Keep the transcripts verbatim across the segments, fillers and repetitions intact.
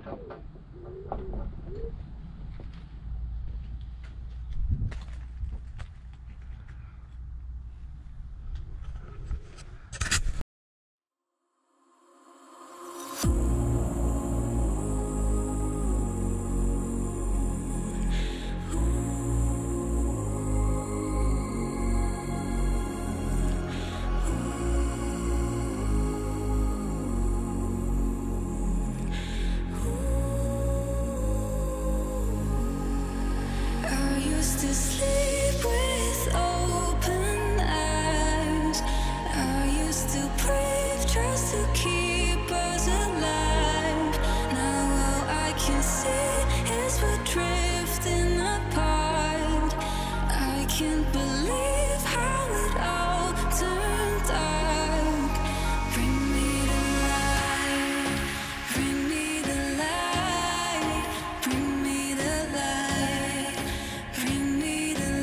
To sleep with open eyes, I used to brave just to keep us alive. Now all I can see is we're drifting apart. I can't believe how it all turned dark. Bring me the light, bring me the light, bring me the light. Bring me the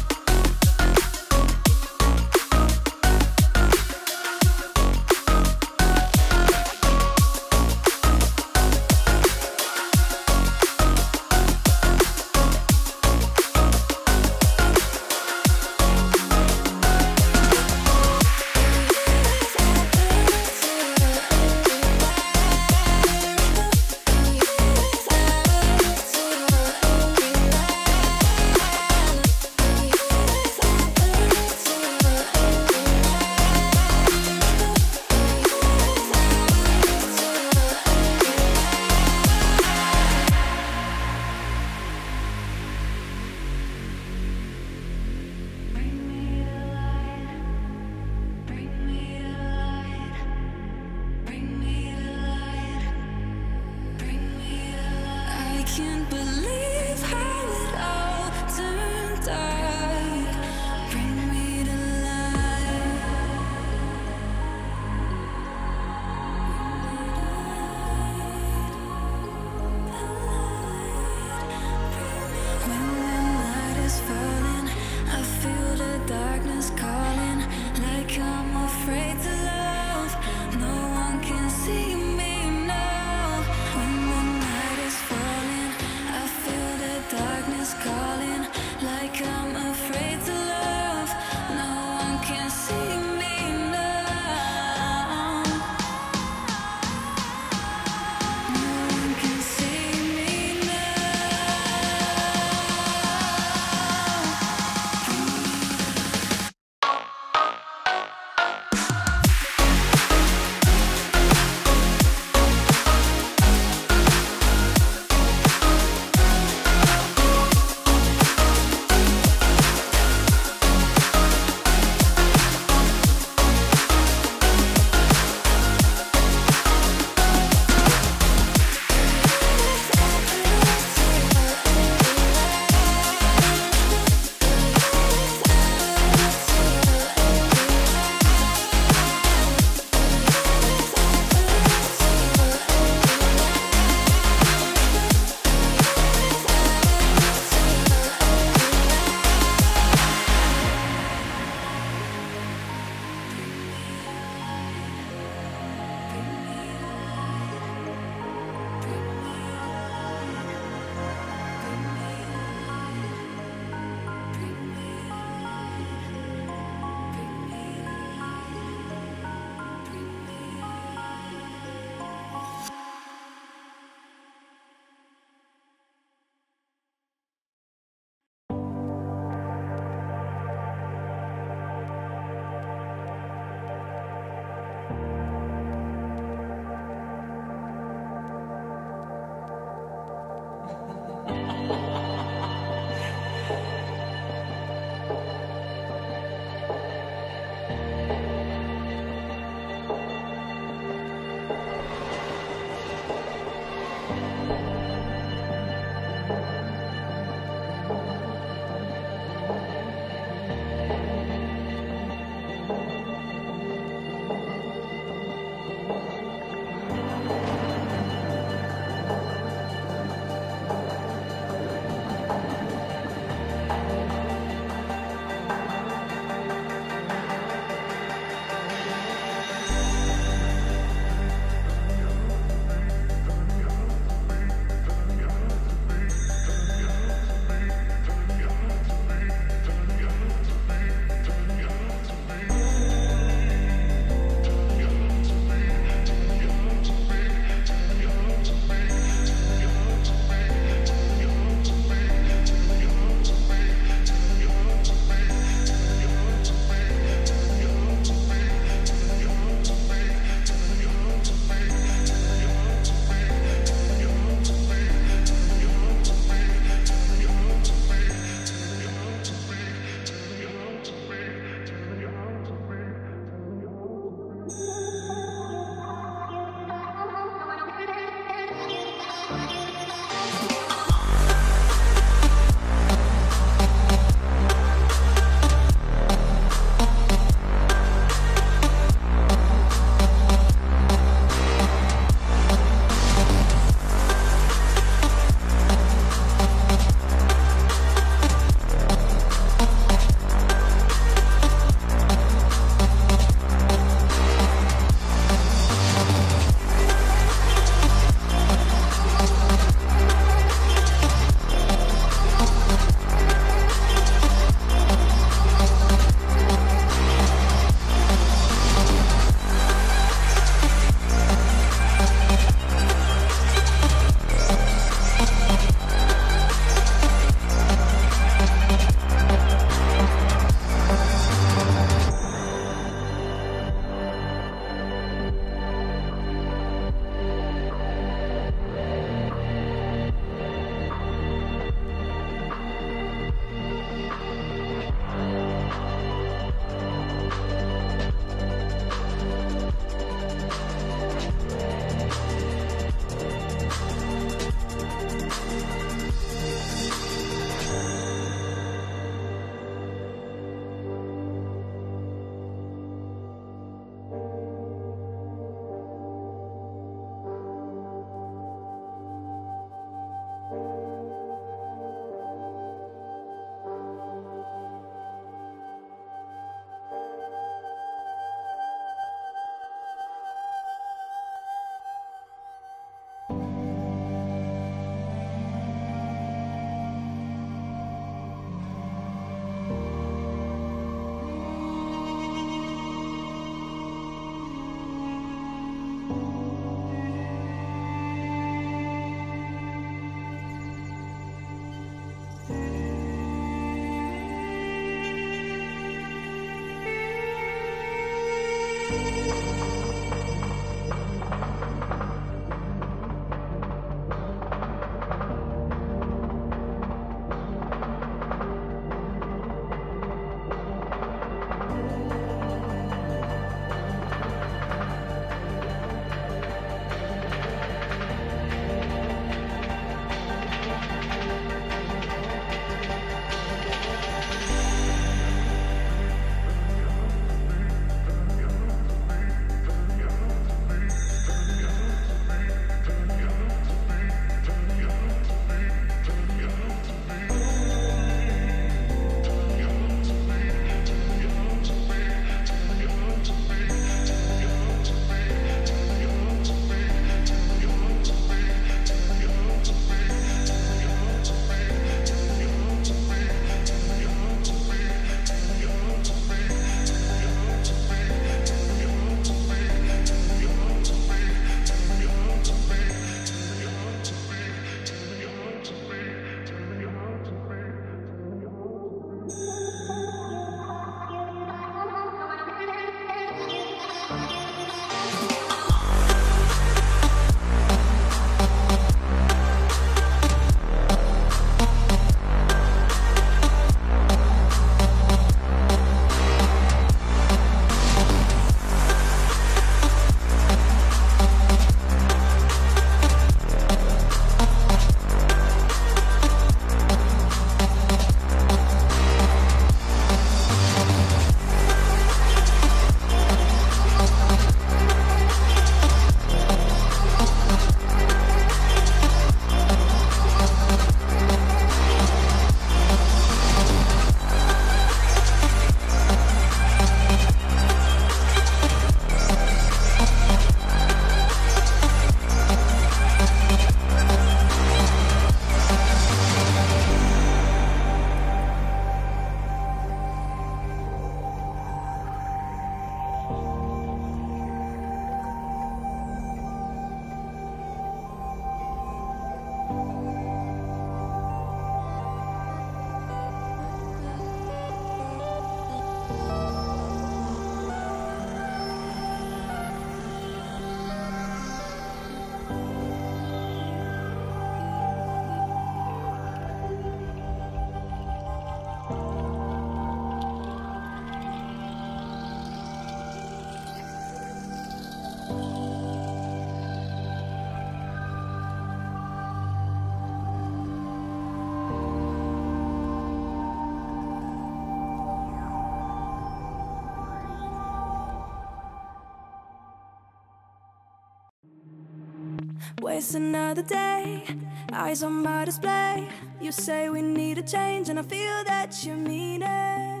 Waste another day, eyes on my display. You say we need a change, and I feel that you mean it.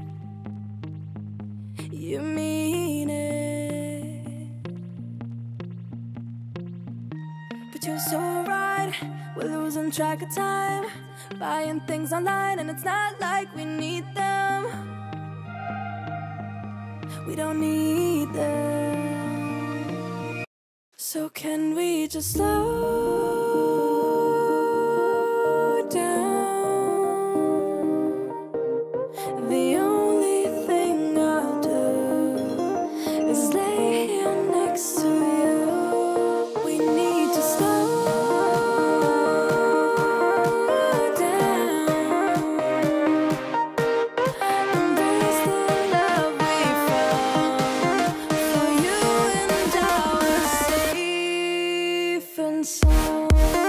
You mean it. But you're so right, we're losing track of time, buying things online, and it's not like we need them. We don't need them. So can we just slow down? The only thing I'll do is lay here next to you. We need to slow down. Embrace the love we found. For you and I were safe and sound.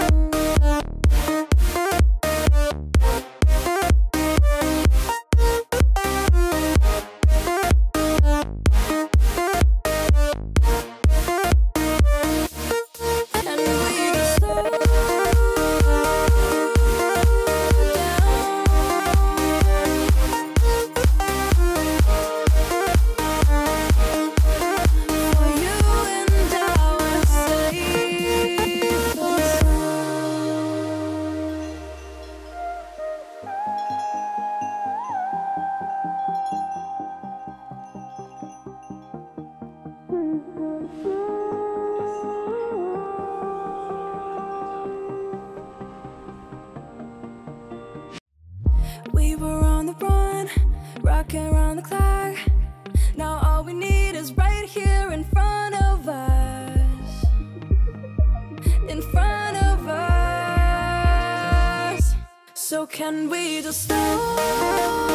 We were on the run, rocking around the clock. Now all we need is right here in front of us. In front of us. So can we just slow